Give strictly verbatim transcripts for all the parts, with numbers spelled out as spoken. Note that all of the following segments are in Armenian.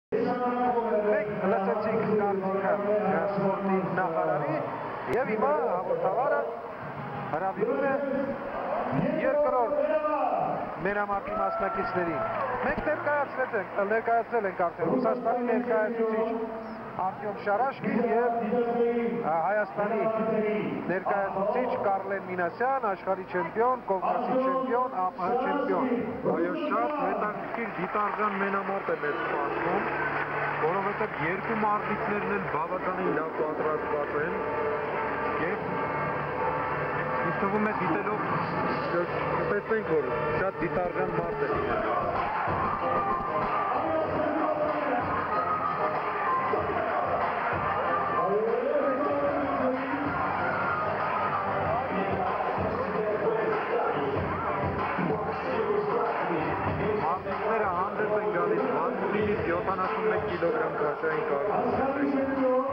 Մենք լսեցինք կարծիքը սպորտի նախարարի և հիմա հաղորդավարը հրավիրում է երկրորդ մենամարտի մասնակիցներին։ Մենք ներկայացրել ենք արդեն Ռուսաստանի ներկայացուցիչ Արտյոմ Շարաշկին և Հայաստանի ներկայացուցիչ Կարլեն Մինասյան, աշխարհի չեմպիոն, Կովկասի չեմպիոն, ԱՊՀ չեմպիոն։ Այո, շատ հետաքրքիր դիտարժան մենամարտ է մեզ սպասվում, որովհետև երկու մարզիկներն էլ բավականին լավ պատրաստված են և ինձ թվում է դիտելով կտեսնենք, որ շատ դիտարժան մարդ է լինելու։ Մարդիկները հանդես են գալիս վաթսունից յոթանասունմեկ կիլոգրամ քաշային կարգում։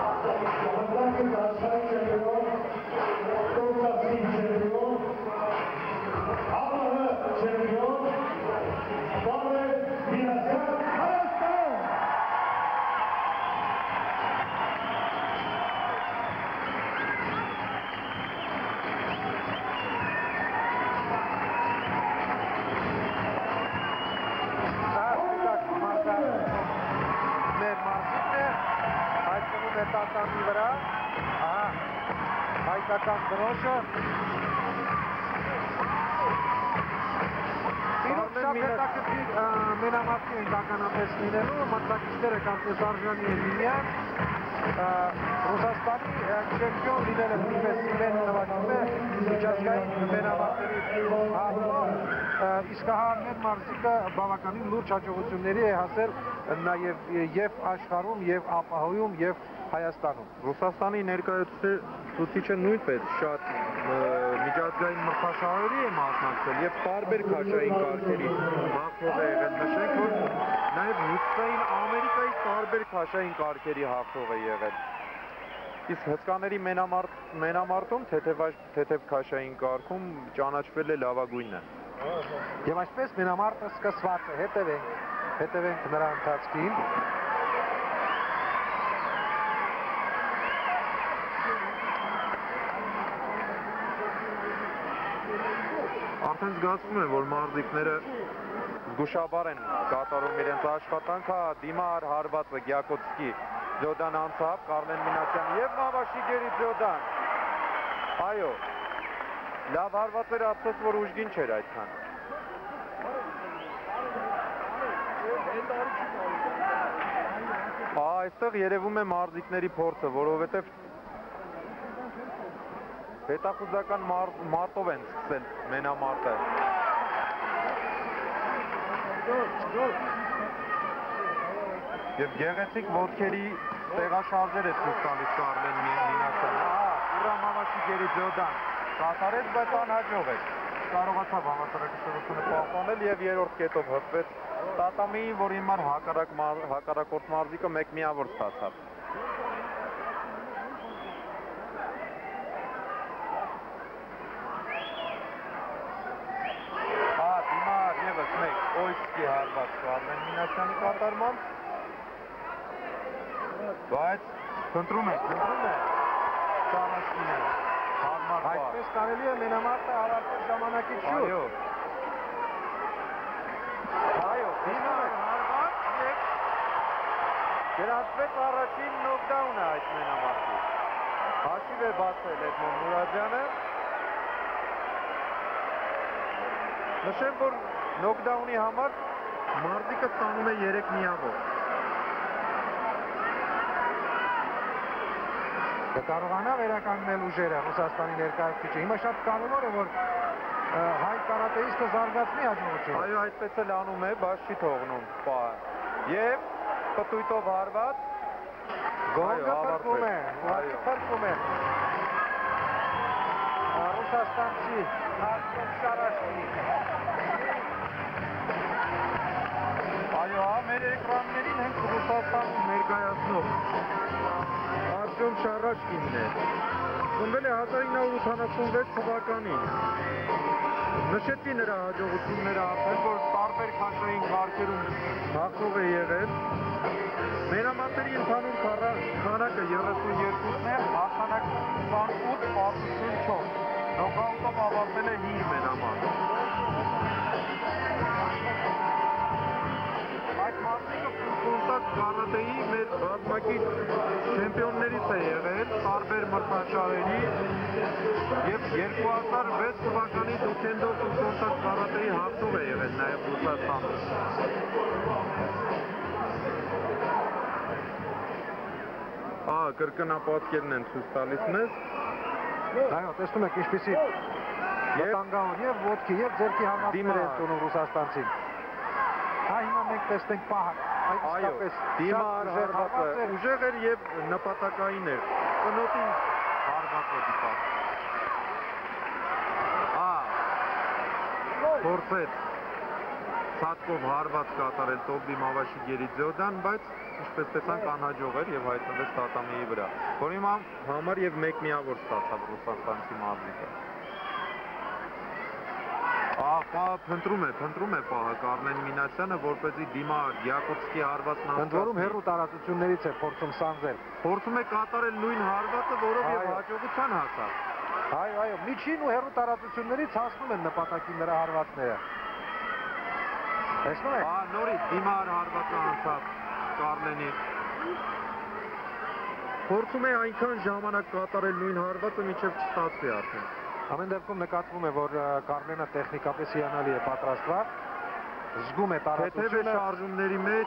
Տատամի վրա, հայկական դրոշը, իրոք շատ հետաքրքիր մենամարտի ենք ականապես լինելու, մասնակիցները կանպես արժանի են միմյան, Ռուսաստանի չեմպիոն լինելը նույնպես իրեն նվաճում է միջազգային մենամարտերի հաղթող, իսկ հա մեր մարզիկը բավականին լուրջ հաջողությունների է հասել նաև և աշխարհում, և ԱՊՀ-ում, և Հայաստանում։ Ռուսաստանի ներկայացուցիչը նույնպես շատ միջազգային մրցաշարերի է մասնակցել և տարբեր քաշային կարգերի հաղթող է եղել, նշենք, որ նաև Հյուսիսային Ամերիկայի տարբեր քաշային կարգերի հաղթող է եղել։ Իսկ հսկաների մենամարտում թեթև քաշային կարգում ճանաչվել է լավագույնը։ Եվ այսպես մենամարտը սկսված է, հետևենք, հետևենք նրա ընթացքին։ Արդեն զգացվում է, որ մարզիկները զգուշաբար են կատարում իրենց աշխատանքը, դիմար հարվածը Գյակոցկի Ձյոդան անցավ, Կարլեն Մինասյան և Մավաշի Գերի Ձյոդան։ Այո, լավ հարված էր ափսոս, որ ուժգին չէր այդքան։ Այստեղ երևում է մարզիկների փորձը, որովհետև հետախուզական մարտով են սկսել մենամարտը։ Եվ գեղեցիկ ոտքերի տեղաշարժեր է ցույց տալիս Կարլեն Մինասյանը։ Ուրա Մավաշի Գերի Ձյոդան կատարեց, բայց անհաջող էր։ Կարողացավ հավասարակշռությունը պահպանել և երրորդ կետով հպվեց տատամիին, որ հիմար հակառակորդ մարզիկը մեկ միավոր ստացավ։ Օյսկի հարված Կարլեն Մինասյանի կատարմամբ, բայց խնդրում եք, խնդրում եք Շարաշկինը հարմար բար։ Այսպես կարելի է մենամարտը ավարտել ժամանակից շուտ։ Այո։ Այո, դիմար հարված և գրանցվեց առաջին նոկդաունը այդ մենամարտի։ Հաշիվ է բացել Էդմոն Մուրադյանը։ Նշեմ, որ նոկդաունի համար մարզիկը ստանում է երեք միավոր։ Կկարողանա վերականգնել ուժերը Ռուսաստանի ներկայացուցիչը։ Հիմա շատ կարևոր է, որ հայ կարատեիստը զարգացնի հաջողությունը։ Այո, այդպես էլ անում է, բայց չի թողնում պահը։ Եվ պտույտով հարված գոնգը փրկում է, փրկում է ռուսաստանցի Արտյոմ Շարաշկին։ Այո, մեր էկրաններին հենց Ռուսաստանում ներկայացնող Արտյոմ Շարաշկինն է։ Ծնվել է հազար ինը հարյուր ութանասունվեց թվականին։ Նշեցի նրա հաջողությունները արդեն, որ տարբեր քաշային կարգերում հաղթող է եղել։ քսանութ ութսունչորս, նոկաուտով ավարտել է հինգ մենամարտ։ Այդ մարդիկը կոնտակտ կարատեի մեր բազմակից չեմպիոններից է եղել, տարբեր մրցաշարերի և երկու հազար վեց թվականի դուքենդո կոնտակտ կարատեի հաղթող է եղել նաև Ռուսաստանում։ Ահա կրկնապատկերն են ցույց տալիս մեզ։ Այո, տեսնում եք ինչպիսի վտանգավոր և ոտքի և ձեռքի հարվածներ են տունում ռուսաստանցին։ Այ հիմա մենք տեսնենք պահակ, այդ իսկապես դիմար հարվածը ուժեղ էր և նպատակային էր, կնոտի հարվածը դիպավ։ Փորձեց ցածկով հարված կատարել Տոբի Մավաշի Գերիձեոդան, բայց ինչպես տեսանք անհաջող էր և հայտնվեց տատամիի վրա, որի համար և մեկ միավոր ստացավ ռուսաստանցի մարզիկը։ Պահը փնտրում է, փնտրում է պահը Կարլեն Մինասյանը, որպեսզի դիմար Յակոբսկի հարվածն անցկացնի։ Ընդ որում հեռու տարածություններից է փորձում սանձել։ Փորձում է կատարել նույն հարվածը, որով և հաջողության հասավ։ Այո, այո, միջին ու հեռու տարածություններից հասնում են նպատակին նրա հարվածները։ Տեսնում եք։ Ահա նորից դիմար հարվածը անցավ Կարլենի։ Փորձում է այնքան ժամանակ կատարել նույն հարվածը, մինչև չստացվի արդեն։ Ամեն դեպքում նկատվում է, որ Կարլենը տեխնիկապես հիանալի է պատրաստված, զգում է տարածությունը։ Թեթև է շարժումների մեջ։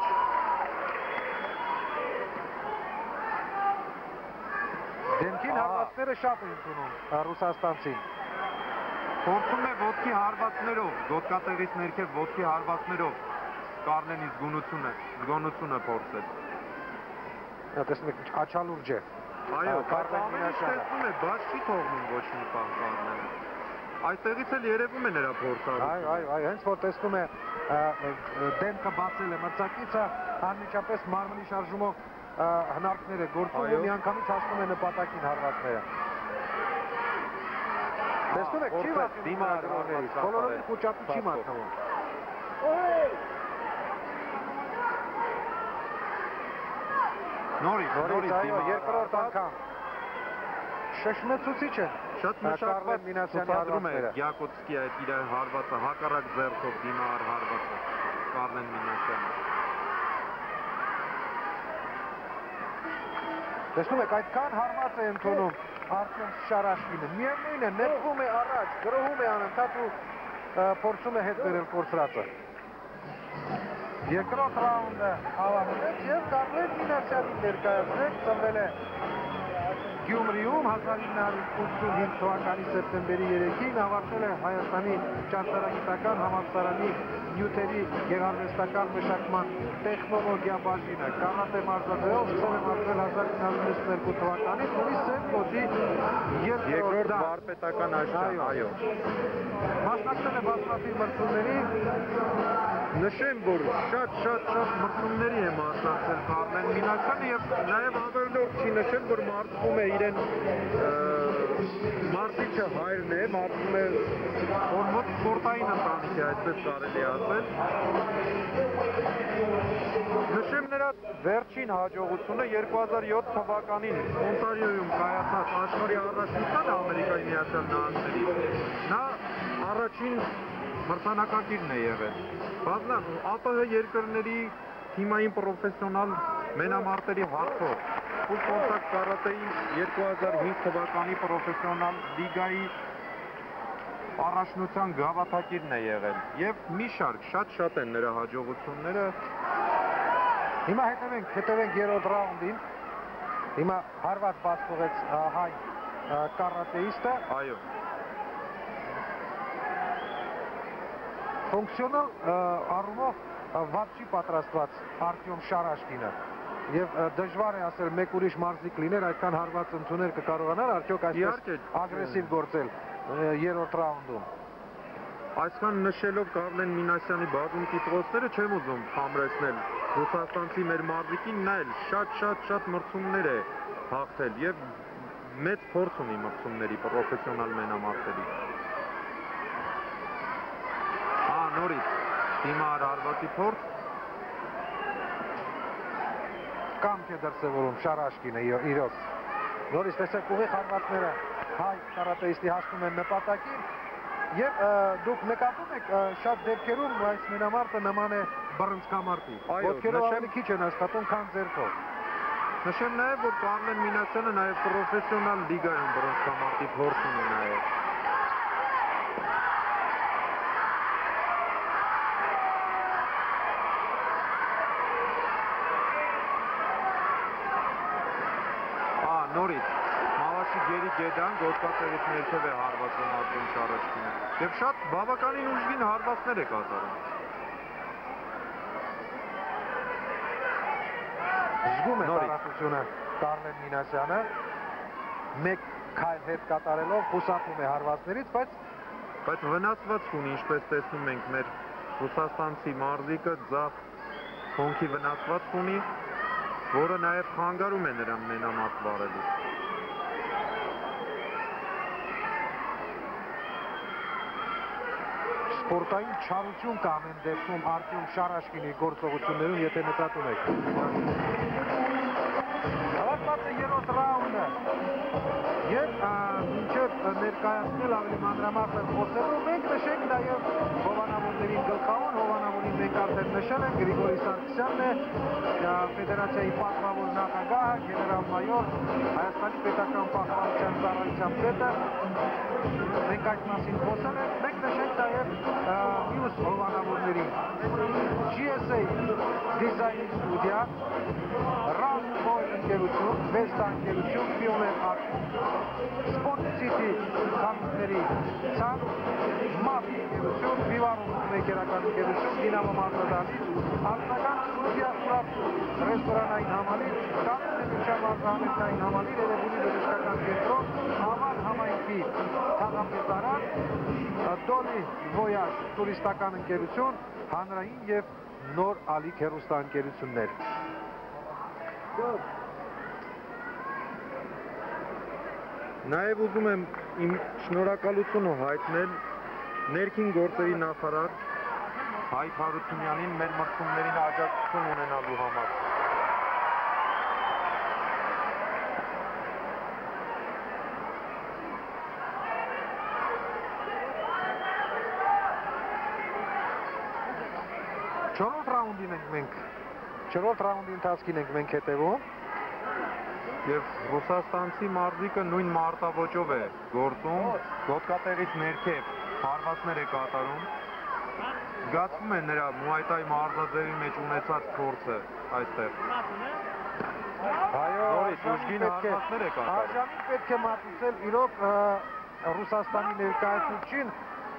Դեմքին հարվածները շատ են ընդունում ռուսաստանցին։ Փորձում է ոտքի հարվածներով, ոտկատեղից ներքև ոտքի հարվածներով Կարլենի զգոնությունը, զգոնությունը փորձել։ Տեսնում եք, աչալուրջ է։ Այո, բայց ամեն ինչ տեսնում է, բաց չի թողնում ոչ մի բան Կարլենը։ Այստեղից էլ երևում է նրա փորձառությունը։ Այո, այո, այո, հենց որ տեսնում է դեմքը բացել է մրցակիցը, անմիջապես մարմնի շարժումով հնարքներ է գործում ու միանգամից հասնում է նպատակին հարվածները։ Տեսնում եք, չի վախենում դիմադրողներից, բոլորովին խուճապի չի մատնվում։ Նորից, նորից դիմադրող, երկրորդ անգամ։ Շշմեցուցիչ է։ Շատ մշակված ցուցադրում է Յակոբսկի այդ իր հարվածը, հակառակ ձեռքով դիմար հարվածը Կարլեն Մինասյանը։ Տեսնում եք, այդքան հարված է ընդունում Արտյոմ Շարաշկինը, միևնույն է, նետվում է առաջ, գրոհում է անընդհատ ու փորձում է հետ բերել կորցրածը։ Երկրորդ ռաունդը ավարտվեց և Կարլեն Մինասյանին ներկայացրեց, ծնվել է Գյումրիում հազար ինը հարյուր ութսունհինգ թվականի սեպտեմբերի երեքին, ավարտել է Հայաստանի ճարտարագիտական համալսարանի նյութերի գեղարվեստական մշակման տեխնոլոգիա բաժինը, կարատե մարզաձևով սկսել է մարզվել հազար ինը հարյուր նվեցուններկու թվականից, ունի սև գոտի երկրորդ վարպետական աշճան, այո։ Մասնակցել է բազմաթիվ մրցումների, նշեմ, որ շատ-շատ-շատ մրցումների է մասնակցել Կարլեն Մինասյանը և նաև ավելորդ չի նշել, որ մարզվում է իրեն մարզիչը հայրն է, մարզվում է մոտ սպորտային ընտանիք է, այսպես կարելի ասել։ Նշեմ նրա վերջին հաջողությունը երկու հազար յոթ թվականին Օնտարիոյում կայացած աշխարհի առաջնությանը Ամերիկայի Միացյալ Նահանգների նա առաջին մրցանակակիրն է եղել։ Բազմա ԱՊՀ երկրների թիմային պրոֆեսիոնալ մենամարտերի հաղթող, ֆուլ կոնտակտ կարատեի երկու հազար հինգ թվականի պրոֆեսիոնալ լիգայի առաջնության գավաթակիրն է եղել և մի շարք շատ-շատ են նրա հաջողությունները։ Հիմա հետևենք, հետևենք երրորդ ռաունդին, հիմա հարված բաց թողեց հայ կարատեիստը։ Այո։ Ֆունկցիոնալ առումով վատ չի պատրաստված Արտյոմ Շարաշկինը և դժվար է ասել մեկ ուրիշ մարզիկ լիներ, այդքան հարված ընդուներ կկարողանար արդյոք այսպես ագրեսիվ գործել երրորդ ռաունդում։ Այսքան նշելով Կարլեն Մինասյանի բազում տիտղոսները չեմ ուզում խամրեցնել ռուսաստանցի մեր մարզիկին, նա էլ շատ-շատ-շատ մրցումներ է հաղթել և մեծ փորձ ունի մրցումների պրոֆեսիոնալ մենամարտերի։ Նորից դիմար հարվածի փորձ կամք է դրսևորում Շարաշկինը իրոք։ նորից տեսեք ուղիղ հարվածները հայ կարատեիստի հասնում են նպատակին եւ դուք նկատում եք շատ դեպքերում այս մենամարտը նման է բռնցքամարտի։ Ոտքերով ավելի քիչ են աշխատում, քան ձեռքով։ Նշեմ նաեւ, որ Կարմեն Մինասյանը նաեւ պրոֆեսիոնալ լիգայում բռնցքամարտի փորձ ունի նաեւ։ Նորից Մալաշի Գերի Գեդան գործակալից ներքև է հարվածում Արտյոմ Շարաշկինը եւ շատ բավականին ուժգին հարվածներ է կատարում։ Զգում է տարածությունը Կարմեն Մինասյանը մեկ քայլ հետ կատարելով խուսափում է հարվածներից, բայց բայց վնասված ունի, ինչպես տեսնում ենք մեր ռուսաստանցի մարզիկը ձախ հոնքի վնասված ունի, որը նաև խանգարում է նրան մենամարտ վարելու։ Սպորտային չարություն կա ամեն դեպքում Արտյոմ Շարաշկինի գործողություններում, եթե նկատում եք։ Հավատացած է երրորդ ռաունդը եւ մինչեւ ներկայացնել ավելի մանրամասն խոսելու, մենք նշենք նաեւ հովանավորներին գլխավոր, հովանավորին մենք արդեն նշել ենք, Գրիգորի Սարգսյանն է, Ֆեդերացիայի պատվավոր նախագահը, գեներալ-մայոր, Հայաստանի պետական պաշտպանության ծառայության պետը, մենք այդ մասին խոսել ենք, մենք նշենք նաեւ մյուս հովանավորներին, G S A դիզայնի ստուդիա, Round Boy ընկերություն, Vesta ընկերություն, Pioneer Art, Sport City խանութների ցան, Map ընկերություն, Vivarum մեքենական ընկերություն, Dinamo Մարտադալից, Արտական ստուդիա Ուրարտու ռեստորանային համալիր, Կանեն նվիրշամարտահամերթային համալիր, Երևանի բժշկական կենտրոն, Համար համայնքի թաղամեծարան, Dolly Voyage տուրիստական ընկերություն, հանրային եւ նոր ալիք հեռուստաընկերություններ։ Նաև ուզում եմ իմ շնորհակալությունը հայտնել ներքին գործերի նախարար Հայկ Հարությունյանին մեր մրցումներին աջակցություն ունենալու համար։ Չորրորդ ռաունդին ենք մենք, չորրորդ ռաունդի ընթացքին ենք մենք հետևում։ Եվ ռուսաստանցի մարզիկը նույն մարտավոճով է գործում, գոտկատեղից ներքև հարվածներ է կատարում։ Զգացվում է նրա Մուայտայ մարզաձևի մեջ ունեցած փորձը այստեղ։ Այո, նորից ուժգին հարվածներ է կատարում։ Արժանին պետք է մատուցել իրոք Ռուսաստանի ներկայացուցիչին։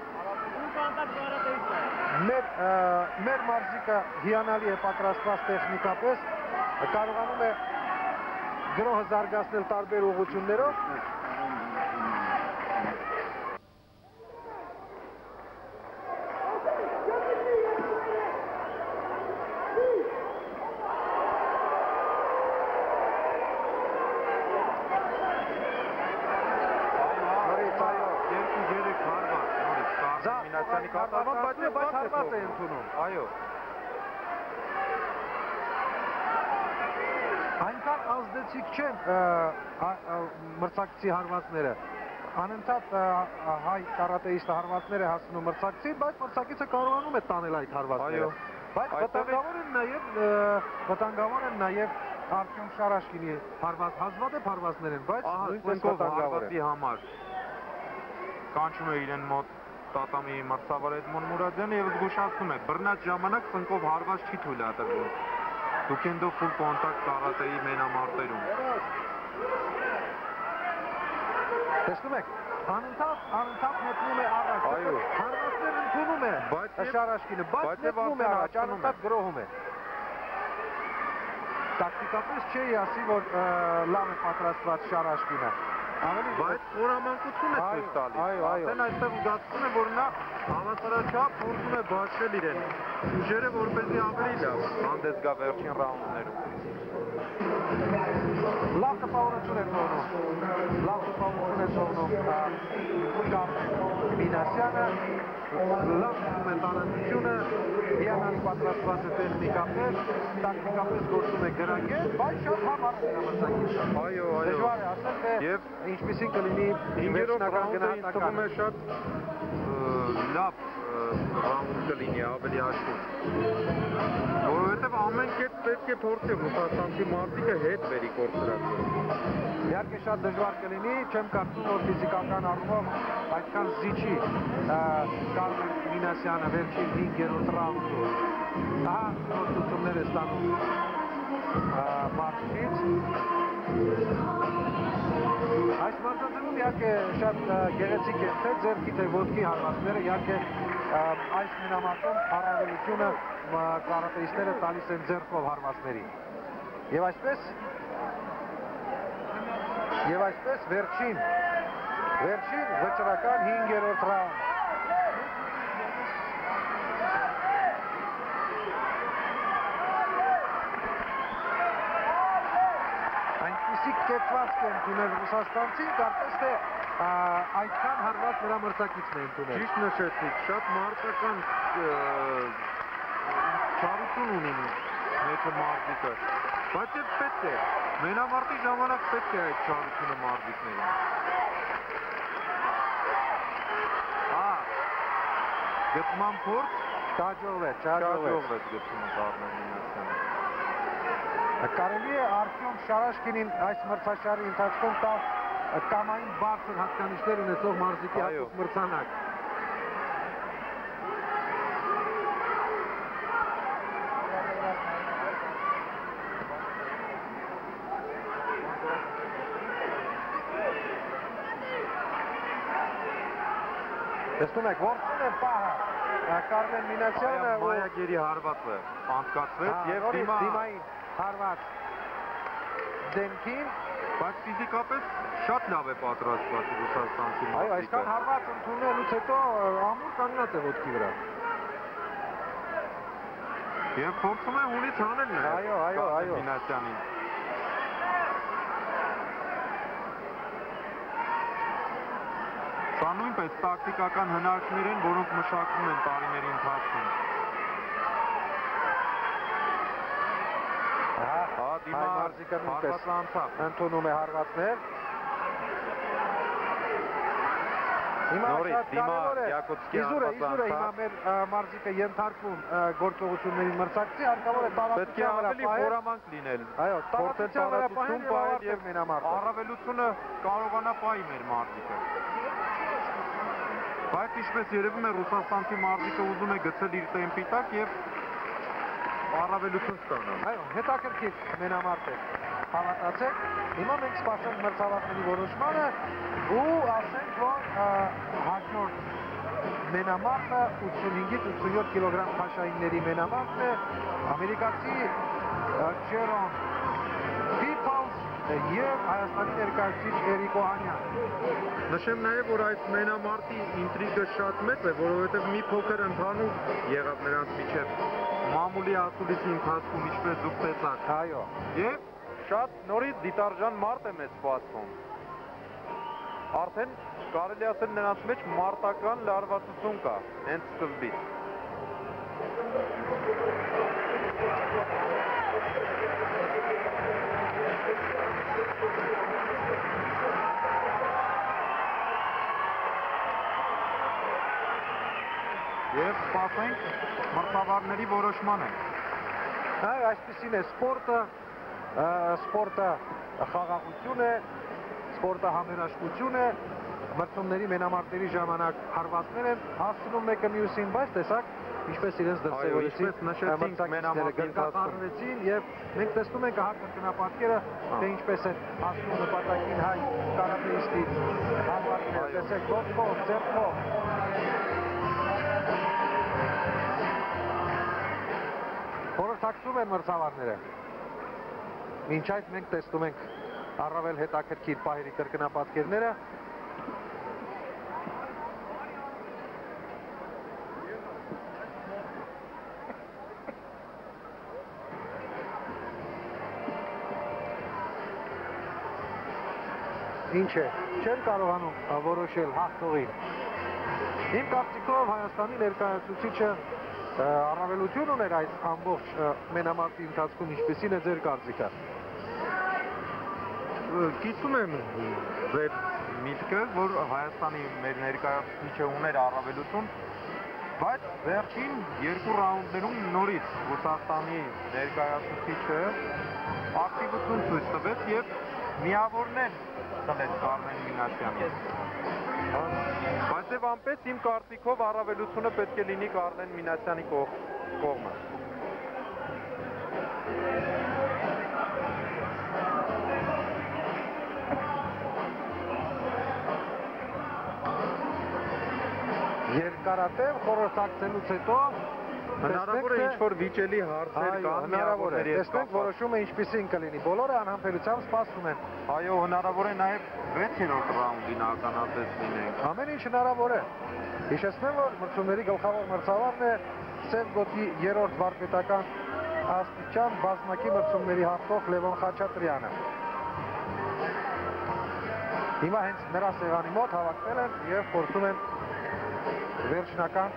Մեր մեր մարզիկը հիանալի է պատրաստված տեխնիկապես, կարողանում է գրոհը զարգացնել տարբեր ուղղություններով։ Բայց հարված է ընդունում։ Այո։ Այնքան ազդեցիկ չեն մրցակցի հարվածները։ Անընդհատ հայ կարատեիստը հարվածներ է հասնում մրցակցին, բայց մրցակիցը կարողանում է տանել այդ հարվածները։ Բայց վտանգավոր են նաև վտանգավոր են նաև Արտյոմ Շարաշկինի հարված, հազվադեպ հարվածներ են, բայց նույնպես վտանգավոր են համար։ Կանչում է իրեն մոտ Տատամի մրցավար Էդմոն Մուրադյանը եւ զգուշացնում է, բռնած ժամանակ ծնկով հարված չի թույլատրվում։ Դուքենդո ֆուլ կոնտակտ կարատեի մենամարտերում։ Տեսնում եք, անընդհատ անընդհատ մտնում է առաջ։ Այո։ Հարվածներ ընդունում է Շարաշկինը, բայց մտնում է առաջ, անընդհատ գրոհում է։ Տակտիկապես չի ասի, որ լավ է պատրաստված Շարաշկինը։ Բայց խորամանկություն է ցույց տալիս։ Արդեն այստեղ զգացվում է, որ նա հավասարաչափ փորձում է բաշխել իրեն ուժերը, որպեսզի ավելի լավ հանդես գա վերջին ռաունդներում։ Լավ տպավորություն է թողնում, լավ տպավորություն է թողնում Կարմեն Մինասյանը, լավ գնում է տարածությունը, հիանալի պատրաստված է տեխնիկապես, տակտիկապես գործում է գրագետ, բայց շատ համառ է համասակից։ Այո, այո։ Դժվար է ասել, թե ինչպիսին կլինի հինգերորդ ռաունդը թվում է շատ լավ ռաունդ կլինի, ավելի հաշվով։ Որովհետև ամեն կետ պետք է փորձի ռուսաստանցի մարդիկը հետ բերի կորցրակը։ Իհարկե շատ դժվար կլինի, չեմ կարծում, որ ֆիզիկական առումով այդքան զիջի Կարմեն Մինասյանը վերջին հինգերորդ ռաունդում։ Ահա գործություններ է ստանում մարզչից։ Այս մարզաձևում իհարկե շատ գեղեցիկ է թե ձեռքի թե ոտքի հարվածները, իհարկե այս մենամարտում առավելությունը կարատեիստները տալիս են ձեռքով հարվածների։ Եվ այսպես Եվ այսպես վերջին վերջին վճռական հինգերորդ ռաունդ։ Այնպիսի կեցվածք են ընդունել ռուսաստանցին, կարծես թե այդքան հարված նրա մրցակիցն է ընդունել։ Ճիշտ նշեցիք, շատ մարտական չարություն ունին մեջը մարդիկը, բայց և պետք է, մենամարտի ժամանակ պետք է այդ չարությունը մարդիկներին։ Ա, գտման փորձ, չաջողվեց, չաջողվեց գտումը Կարմեն Մինասյանը։ Կարելի է Արտյոմ Շարաշկինին այս մրցաշարի ընթացքում տալ կամային բարձր հատկանիշներ ունեցող մարզիկի հատուկ մրցանակ։ Տեսնում եք, որցում է պահը Կարմեն Մինասյանը Մայագերի հարվածը անցկացվեց և դիմային հարված դեմքին, բայց ֆիզիկապես շատ լավ է պատրաստված ռուսաստանցի մարդիկը։ Այո, այսքան հարված ընդունելուց հետո ամուր կանգնած է ոտքի վրա։ Եվ փորձում է հունից հանել Այո, այո, այո։ Մինասյանին։ Սա նույնպես տակտիկական հնարքներ են, որոնք մշակվում են տարիների ընթացքում։ Հա, դիմա հարվածը անցավ։ Ընդունում է հարվածներ։ Նորից դիմա Յակոբսկի հարվածը անցավ։ Հիմա մեր մարզիկը ենթարկվում գործողությունների մրցակցի, հարկավոր է տարածության վրա պահել։ Պետք է ավելի խորամանկ լինել։ Այո, տարածության վրա պահել և առավելությունը կարողանա պահի մեր մարզիկը։ Բայց ինչպես երևում է ռուսաստանցի մարզիկը ուզում է գցել իր տեմպի տակ և առավելություն ստանալ։ Այո, հետաքրքիր մենամարտ է, հավատացեք, հիմա մենք սպասենք մրցավարների որոշմանը ու ասենք, որ հաջորդ մենամարտը ութսունհինգից ութսունյոթ կիլոգրամ փաշայինների մենամարտն է, ամերիկացի Ջերոմ Փիփլս և Հայաստանի ներկայացուցիչ Էրիկ Օհանյան։ Նշեմ նաև, որ այս մենամարտի ինտրիգը շատ մեծ է, որովհետև մի փոքր ընդհանուր եղավ նրանց միջև մամուլի ասուլիսի ընթացքում ինչպես դուք տեսաք։ Այո։ Եվ շատ նորից դիտարժան մարդ է մեզ սպասվում։ Արդեն կարելի ասել նրանց մեջ մարտական լարվածություն կա, հենց սկզբից։ Եվ սպասենք մրցավարների որոշմանը։ Այո, այսպիսին է սպորտը, սպորտը խաղաղություն է, սպորտը համերաշխություն է, մրցումների մենամարտերի ժամանակ հարվածներ են հասցնում մեկը մյուսին, բայց տեսակ ինչպես իրենց դրսևորեցին մրցակիցները գրկատարվեցին և մենք տեսնում ենք ահա կրկնապատկերը, թե ինչպես են հասնում նպատակին հայ կարատեիստի հարվածները, տեսեք ոտքով, ձեռքով։ Խորհրդակցում են մրցավարները։ Մինչ այդ մենք տեսնում ենք առավել հետաքրքիր պահերի կրկնապատկերները։ ինչ է, չեն կարողանում որոշել հաղթողին։ Իմ կարծիքով Հայաստանի ներկայացուցիչը առավելություն ուներ այս ամբողջ մենամարտի ընթացքում, ինչպիսին է ձեր կարծիքը։ Կիսում եմ ձեր միտքը, որ Հայաստանի մեր ներկայացուցիչը ուներ առավելություն, բայց վերջին երկու ռաունդներում նորից Ռուսաստանի ներկայացուցիչը ակտիվություն ցույց տվեց եւ միավորներ տվեց Կարմեն Մինասյանին։ Բայց եւ անպես իմ կարծիքով առավելությունը պետք է լինի Կարմեն Մինասյանի կողմը։ Երկարատև խորհրդակցելուց հետո հնարավոր է ինչ-որ վիճելի հարցեր կան, հնարավոր է, տեսնենք որոշումը ինչպիսին կլինի, բոլորը անհամբերությամբ սպասում են։ Այո, հնարավոր է նաև վեցերորդ ռաունդին ականատես լինենք։ Ամեն ինչ հնարավոր է։ Հիշեցնեմ, որ մրցումների գլխավոր մրցավարն է Սև գոտի երրորդ վարպետական աստիճան բազմակի մրցումների հաղթող Լևոն Խաչատրյանը։ Հիմա հենց նրա սեղանի մոտ հավաքվել են եւ փորձում են վերջնական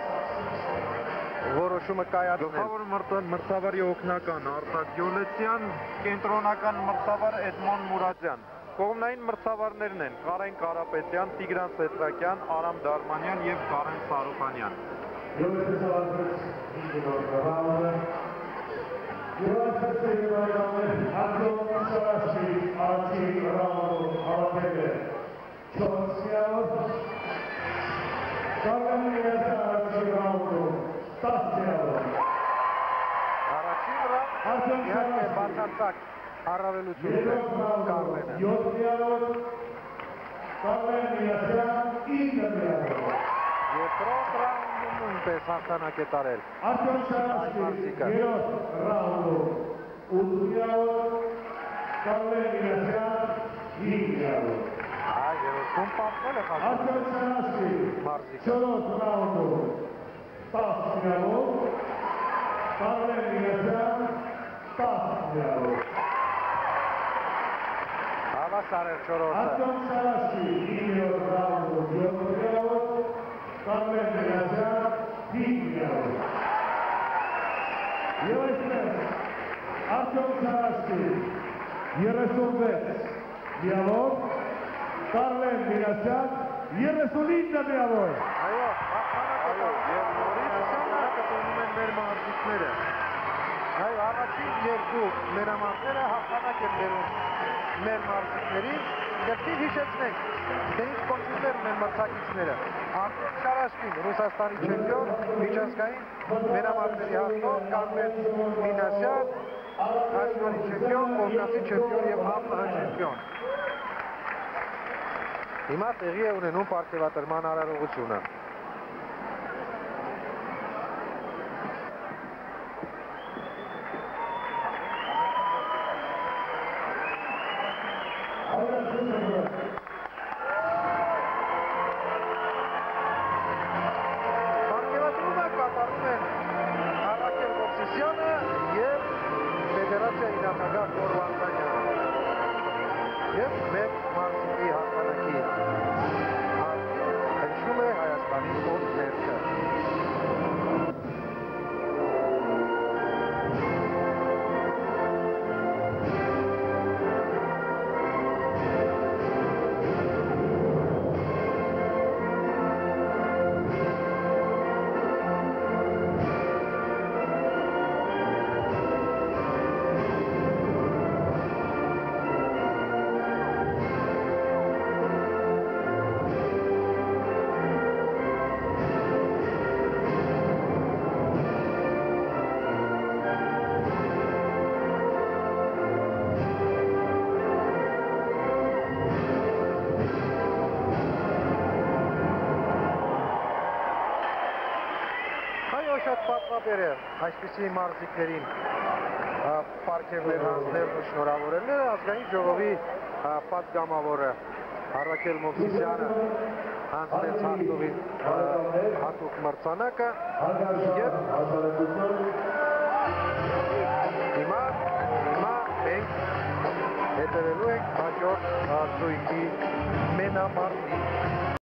որոշումը կայացնել։ Գլխավոր մրցավարի օգնական Արտակ Գյոլեցյան, կենտրոնական մրցավար Էդմոն Մուրադյան։ Կողմնային մրցավարներն են Կարեն Կարապետյան, Տիգրան Սետրակյան, Արամ Դարմանյան եւ Կարեն Սարուխանյան։ Առաջին ռաունդ իհարկե բացարձակ առավելություն է Կարմենը։ Երկրորդ ռաունդում նույնպես հաղթանակ է տարել Մարզիկը։ Այ երրորդում պատմել է խաղացել Մարզիկը։ Հավասար էր չորրորդը։ Արտյոմ Սարաշկի երեսունվեց միավոր, Կարլեն Մինասյան երեսունինը միավոր։ Այո, Այո, եւ նորից հաղթանակը տոնում են մեր մարզիկները։ այո, առաջին երկու մենամարտները հաղթանակ են բերում մեր մարզիկներին։ Եվ հիշեցնենք, թե ինչ կոչումներ ունեն մրցակիցները։ Արտյոմ Սարաշկին, Ռուսաստանի չեմպիոն, միջազգային մենամարտերի հաղթող Կարմեն Մինասյան, աշխարհի չեմպիոն, Կովկասի չեմպիոն եւ ԱՊՀ չեմպիոն։ Հիմա տեղի է ունենում պարգևատրման արարողությունը։ Պարգևատրումը կատարում են Առաքել Մովսիսյանը եւ Ֆեդերացիայի նախագահ Գորգո Անտանյանը։ Եվ մեր մարզիկի հաղթանակի արդյունք հնչում է Հայաստանի օդ ներքը։ Շատ պատվաբեր է այսպիսի մարզիկներին պարգևներ հանձնելն ու շնորհավորելն ազգային ժողովի պատգամավորը Առաքել Մովսիսյանը հանձնեց հաղթողին հատուկ մրցանակը եւ հիմա հիմա մենք հետևելու ենք հաջորդ զույգի մենամարտի